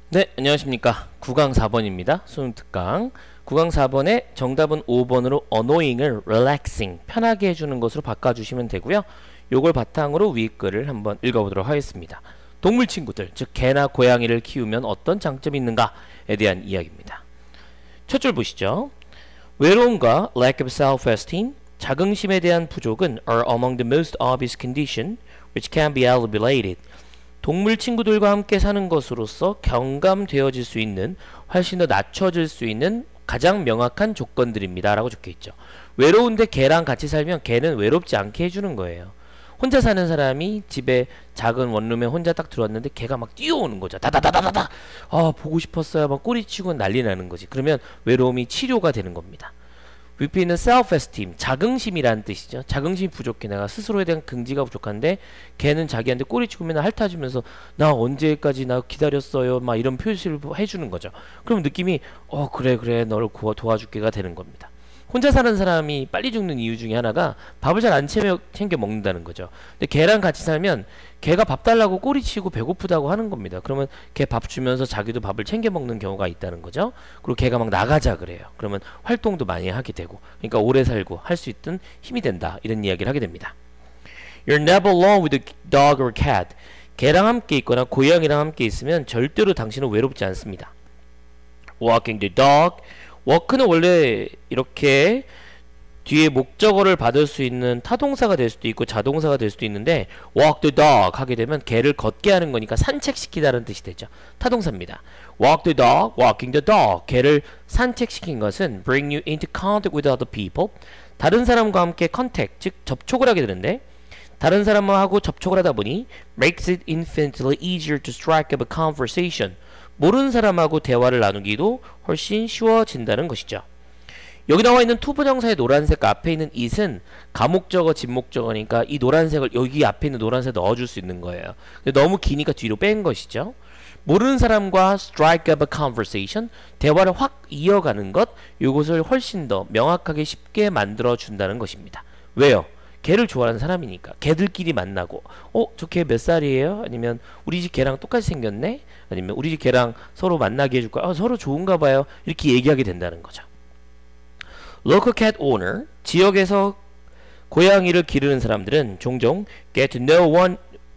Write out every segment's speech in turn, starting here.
네, 안녕하십니까. 9강 4번입니다. 수능 특강. 9강 4번의 정답은 5번으로 annoying을 relaxing, 편하게 해주는 것으로 바꿔주시면 되고요. 요걸 바탕으로 위 글을 한번 읽어보도록 하겠습니다. 동물 친구들, 즉 개나 고양이를 키우면 어떤 장점이 있는가에 대한 이야기입니다. 첫 줄 보시죠. 외로움과 lack of self-esteem, 자긍심에 대한 부족은 are among the most obvious condition which can be alleviated. 동물 친구들과 함께 사는 것으로서 경감되어질 수 있는, 훨씬 더 낮춰질 수 있는 가장 명확한 조건들입니다 라고 적혀있죠. 외로운데 개랑 같이 살면 개는 외롭지 않게 해주는 거예요. 혼자 사는 사람이 집에 작은 원룸에 혼자 딱 들어왔는데 개가 막 뛰어오는 거죠. 다다다다다다. 아, 보고 싶었어요. 막 꼬리치고 난리 나는 거지. 그러면 외로움이 치료가 되는 겁니다. 위에 있는 self-esteem, 자긍심이라는 뜻이죠. 자긍심이 부족해. 내가 스스로에 대한 긍지가 부족한데 걔는 자기한테 꼬리치고 맨날 핥아주면서 나 언제까지 나 기다렸어요 막 이런 표시를 해주는 거죠. 그럼 느낌이 그래 너를 도와줄게가 되는 겁니다. 혼자 사는 사람이 빨리 죽는 이유 중에 하나가 밥을 잘 안 챙겨 먹는다는 거죠. 근데 걔랑 같이 살면 걔가 밥 달라고 꼬리치고 배고프다고 하는 겁니다. 그러면 걔 밥 주면서 자기도 밥을 챙겨 먹는 경우가 있다는 거죠. 그리고 걔가 막 나가자 그래요. 그러면 활동도 많이 하게 되고, 그러니까 오래 살고 할 수 있던 힘이 된다, 이런 이야기를 하게 됩니다. You're never alone with a dog or cat. 개랑 함께 있거나 고양이랑 함께 있으면 절대로 당신은 외롭지 않습니다. Walking the dog. 워크는 원래 이렇게 뒤에 목적어를 받을 수 있는 타동사가 될 수도 있고 자동사가 될 수도 있는데, walk the dog 하게 되면 개를 걷게 하는 거니까 산책시키다라는 뜻이 되죠. 타동사입니다. walk the dog, walking the dog. 개를 산책시킨 것은 bring you into contact with other people. 다른 사람과 함께 contact, 즉 접촉을 하게 되는데, 다른 사람하고 접촉을 하다 보니 makes it infinitely easier to strike up a conversation. 모르는 사람하고 대화를 나누기도 훨씬 쉬워진다는 것이죠. 여기 나와 있는 투부정사의 노란색 앞에 있는 it은 가목적어, 진목적어니까 이 노란색을 여기 앞에 있는 노란색에 넣어줄 수 있는 거예요. 근데 너무 기니까 뒤로 뺀 것이죠. 모르는 사람과 strike up a conversation, 대화를 확 이어가는 것, 이것을 훨씬 더 명확하게 쉽게 만들어준다는 것입니다. 왜요? 개를 좋아하는 사람이니까. 개들끼리 만나고 저 개 몇 살이에요? 아니면 우리 집 개랑 똑같이 생겼네? 아니면 우리 집 개랑 서로 만나게 해줄까? 서로 좋은가 봐요. 이렇게 얘기하게 된다는 거죠. Local cat owner, 지역에서 고양이를 기르는 사람들은 종종 get to know one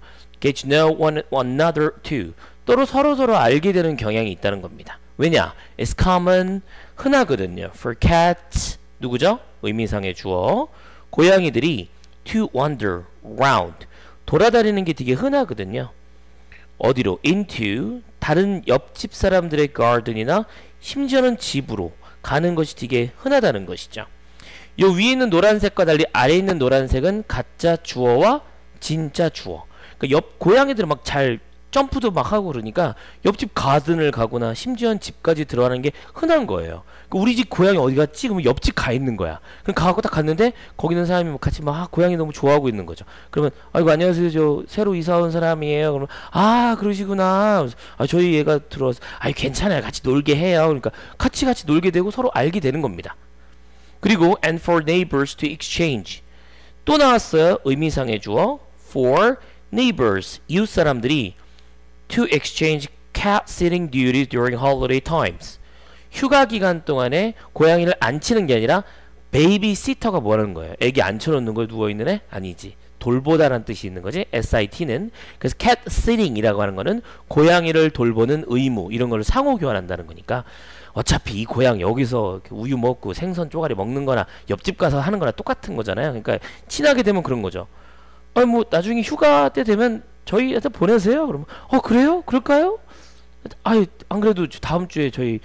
another too. 서로 알게 되는 경향이 있다는 겁니다. 왜냐? It's common, 흔하거든요. For cats, 누구죠? 의미상의 주어. 고양이들이 to wander round, 돌아다니는 게 되게 흔하거든요. 어디로? into, 다른 옆집 사람들의 garden이나 심지어는 집으로 가는 것이 되게 흔하다는 것이죠. 요 위에 있는 노란색과 달리 아래에 있는 노란색은 가짜 주어와 진짜 주어. 그러니까 옆 고양이들은 막 잘 점프도 막 하고 그러니까 옆집 가든을 가거나 심지어는 집까지 들어가는 게 흔한 거예요. 우리 집 고양이 어디 갔지? 그러면 옆집 가 있는 거야. 그럼 가고 딱 갔는데 거기 있는 사람이 같이 막 고양이 너무 좋아하고 있는 거죠. 그러면 아이고 안녕하세요, 저 새로 이사 온 사람이에요. 그러면 그러시구나. 저희 얘가 들어와서 괜찮아요, 같이 놀게 해요. 그러니까 같이 놀게 되고 서로 알게 되는 겁니다. 그리고 and for neighbors to exchange, 또 나왔어요. 의미상의 주어 for neighbors, 이웃 사람들이 to exchange cat sitting duties during holiday times. 휴가 기간 동안에 고양이를 앉히는 게 아니라 베이비시터가 뭐라는 거예요? 애기 앉혀놓는 걸 누워있는 애? 아니지. 돌보다라는 뜻이 있는 거지. SIT는. 그래서 cat sitting이라고 하는 거는 고양이를 돌보는 의무, 이런 걸 상호 교환한다는 거니까 어차피 이 고양이 여기서 우유 먹고 생선 쪼가리 먹는 거나 옆집 가서 하는 거나 똑같은 거잖아요. 그러니까 친하게 되면 그런 거죠. 나중에 휴가 때 되면 저희한테 보내세요. 그러면 그래요? 그럴까요? 안 그래도 다음 주에 저기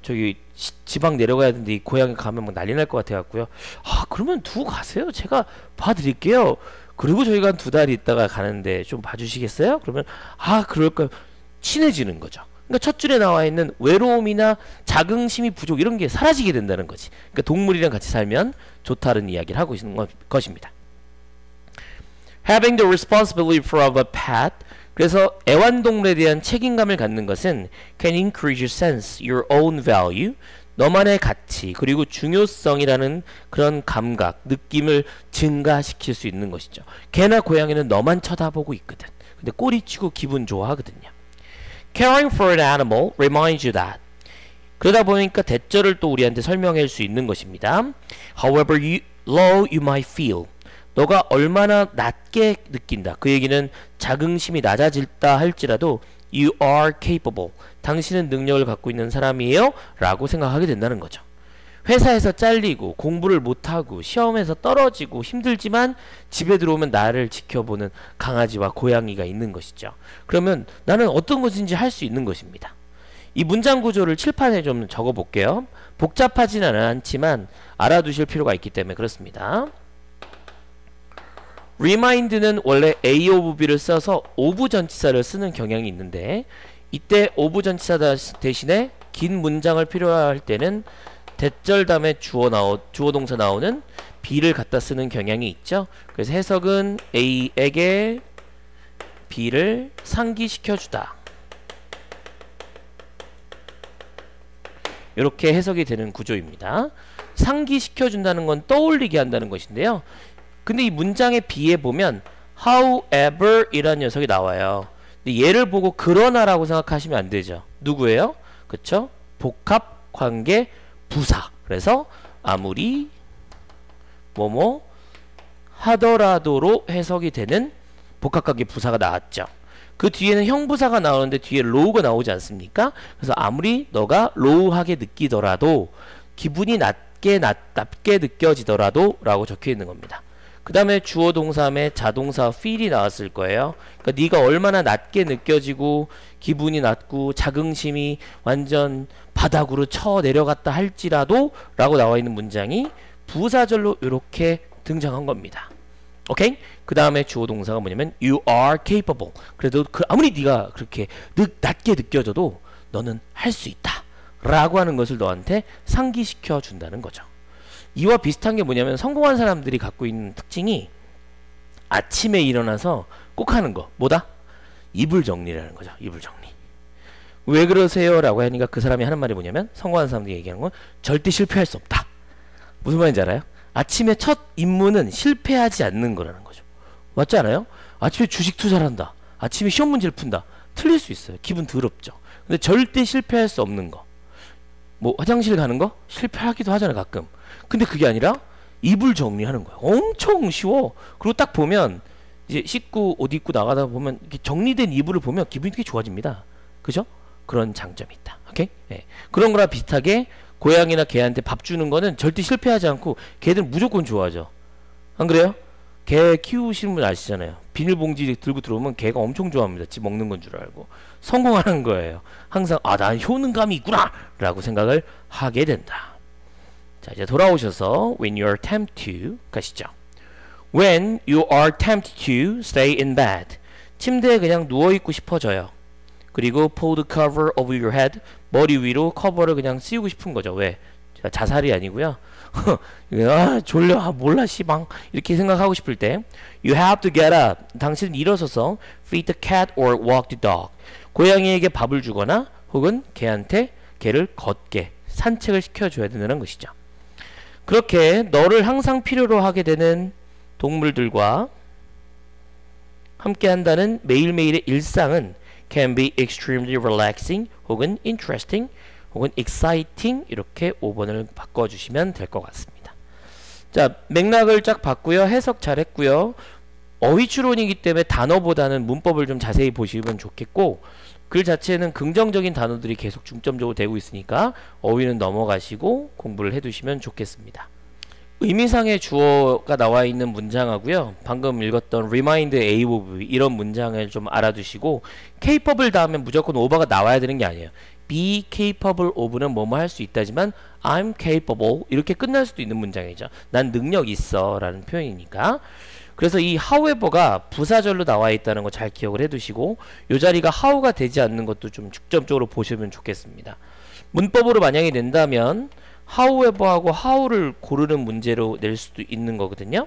지방 내려가야 되는데 이 고향에 가면 막 난리 날 것 같아 갖고요. 그러면 두고 가세요. 제가 봐드릴게요. 그리고 저희가 한 2달 있다가 가는데 좀 봐주시겠어요? 그러면 그럴까요? 친해지는 거죠. 그러니까 첫 줄에 나와 있는 외로움이나 자긍심이 부족, 이런 게 사라지게 된다는 거지. 그러니까 동물이랑 같이 살면 좋다는 이야기를 하고 있는 것입니다. Having the responsibility for a pet, 그래서 애완동물에 대한 책임감을 갖는 것은 can increase your sense, your own value, 너만의 가치 그리고 중요성이라는 그런 감각, 느낌을 증가시킬 수 있는 것이죠. 개나 고양이는 너만 쳐다보고 있거든. 근데 꼬리치고 기분 좋아하거든요. Caring for an animal reminds you that. 그러다 보니까 대절을 또 우리한테 설명할 수 있는 것입니다. However low you might feel. 너가 얼마나 낮게 느낀다. 그 얘기는 자긍심이 낮아질다 할지라도 You are capable. 당신은 능력을 갖고 있는 사람이에요 라고 생각하게 된다는 거죠. 회사에서 잘리고 공부를 못하고 시험에서 떨어지고 힘들지만 집에 들어오면 나를 지켜보는 강아지와 고양이가 있는 것이죠. 그러면 나는 어떤 것인지 할 수 있는 것입니다. 이 문장 구조를 칠판에 좀 적어 볼게요. 복잡하지는 않지만 알아두실 필요가 있기 때문에 그렇습니다. remind는 원래 A of B를 써서 of 전치사를 쓰는 경향이 있는데 이때 of 전치사 대신에 긴 문장을 필요할 때는 대절 다음에 주어 동사 나오는 B를 갖다 쓰는 경향이 있죠. 그래서 해석은 A에게 B를 상기시켜 주다. 이렇게 해석이 되는 구조입니다. 상기시켜 준다는 건 떠올리게 한다는 것인데요. 근데 이 문장의 B에 보면 however 이라는 녀석이 나와요. 근데 얘를 보고 그러나라고 생각하시면 안 되죠. 누구예요? 그쵸? 복합 관계 부사. 그래서 아무리 뭐뭐 하더라도로 해석이 되는 복합관계 부사가 나왔죠. 그 뒤에는 형부사가 나오는데 뒤에 low가 나오지 않습니까? 그래서 아무리 너가 low하게 느끼더라도 기분이 낮게 느껴지더라도 라고 적혀 있는 겁니다. 그 다음에 주어 동사에 자동사 feel이 나왔을 거예요. 그러니까 네가 얼마나 낮게 느껴지고 기분이 낮고 자긍심이 완전 바닥으로 쳐 내려갔다 할지라도 라고 나와 있는 문장이 부사절로 이렇게 등장한 겁니다. 오케이? 그 다음에 주어 동사가 뭐냐면 you are capable. 그래도 아무리 네가 그렇게 낮게 느껴져도 너는 할 수 있다 라고 하는 것을 너한테 상기시켜 준다는 거죠. 이와 비슷한 게 뭐냐면 성공한 사람들이 갖고 있는 특징이 아침에 일어나서 꼭 하는 거 뭐다? 이불 정리라는 거죠. 이불 정리. 왜 그러세요? 라고 하니까 그 사람이 하는 말이 뭐냐면 성공한 사람들이 얘기하는 건 절대 실패할 수 없다. 무슨 말인지 알아요? 아침에 첫 임무는 실패하지 않는 거라는 거죠. 맞지 않아요? 아침에 주식 투자를 한다. 아침에 시험 문제를 푼다. 틀릴 수 있어요. 기분 더럽죠. 근데 절대 실패할 수 없는 거. 뭐 화장실 가는 거? 실패하기도 하잖아요. 가끔. 근데 그게 아니라 이불 정리하는 거예요. 엄청 쉬워. 그리고 딱 보면 이제 씻고 옷 입고 나가다 보면 이렇게 정리된 이불을 보면 기분이 되게 좋아집니다. 그죠? 그런 장점이 있다. 오케이? 네. 그런 거랑 비슷하게 고양이나 개한테 밥 주는 거는 절대 실패하지 않고 개들은 무조건 좋아하죠. 안 그래요? 개 키우시는 분 아시잖아요. 비닐봉지 들고 들어오면 개가 엄청 좋아합니다. 지 먹는 건 줄 알고. 성공하는 거예요. 항상 아, 난 효능감이 있구나 라고 생각을 하게 된다. 자, 이제 돌아오셔서 when you are tempted to 가시죠. When you are tempted to stay in bed. 침대에 그냥 누워있고 싶어져요. 그리고 pull the cover over your head. 머리 위로 커버를 그냥 씌우고 싶은 거죠. 왜? 자살이 아니고요. 아, 졸려. 아, 몰라 씨방. 이렇게 생각하고 싶을 때 You have to get up. 당신은 일어서서 feed the cat or walk the dog. 고양이에게 밥을 주거나 혹은 개한테 개를 걷게 산책을 시켜줘야 된다는 것이죠. 그렇게 너를 항상 필요로 하게 되는 동물들과 함께 한다는 매일매일의 일상은 can be extremely relaxing 혹은 interesting 혹은 exciting 이렇게 5번을 바꿔주시면 될 것 같습니다. 자, 맥락을 쫙 봤고요. 해석 잘했고요. 어휘추론이기 때문에 단어보다는 문법을 좀 자세히 보시면 좋겠고 글 자체는 긍정적인 단어들이 계속 중점적으로 되고 있으니까 어휘는 넘어가시고 공부를 해두시면 좋겠습니다. 의미상의 주어가 나와 있는 문장하고요. 방금 읽었던 remind A of 이런 문장을 좀 알아두시고 capable 다음에 무조건 over가 나와야 되는 게 아니에요. be capable of는 뭐뭐 할 수 있다지만 I'm capable 이렇게 끝날 수도 있는 문장이죠. 난 능력 있어 라는 표현이니까. 그래서 이 however가 부사절로 나와 있다는 거 잘 기억을 해두시고 이 자리가 how가 되지 않는 것도 좀 중점적으로 보시면 좋겠습니다. 문법으로 만약에 낸다면 however하고 how를 고르는 문제로 낼 수도 있는 거거든요.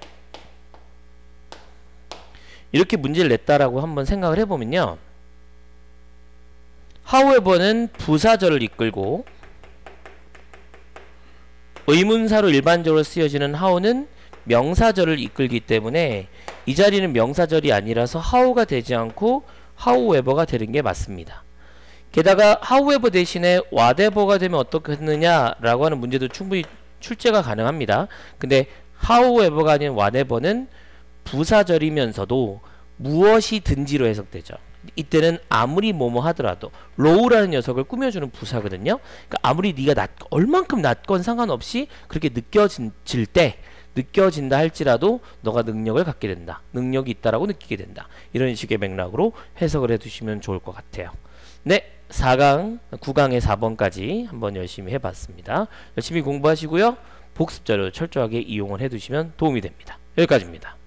이렇게 문제를 냈다라고 한번 생각을 해보면요. however는 부사절을 이끌고 의문사로 일반적으로 쓰여지는 how는 명사절을 이끌기 때문에 이 자리는 명사절이 아니라서 how가 되지 않고 however가 되는 게 맞습니다. 게다가 however 대신에 whatever가 되면 어떻겠느냐라고 하는 문제도 충분히 출제가 가능합니다. 근데 however가 아닌 whatever는 부사절이면서도 무엇이든지로 해석되죠. 이때는 아무리 뭐뭐 하더라도 low라는 녀석을 꾸며주는 부사거든요. 그러니까 아무리 네가 얼만큼 낮건 상관없이 그렇게 느껴진다 할지라도 너가 능력을 갖게 된다. 능력이 있다라고 느끼게 된다. 이런 식의 맥락으로 해석을 해두시면 좋을 것 같아요. 네, 4강, 9강의 4번까지 한번 열심히 해봤습니다. 열심히 공부하시고요. 복습 자료 철저하게 이용을 해두시면 도움이 됩니다. 여기까지입니다.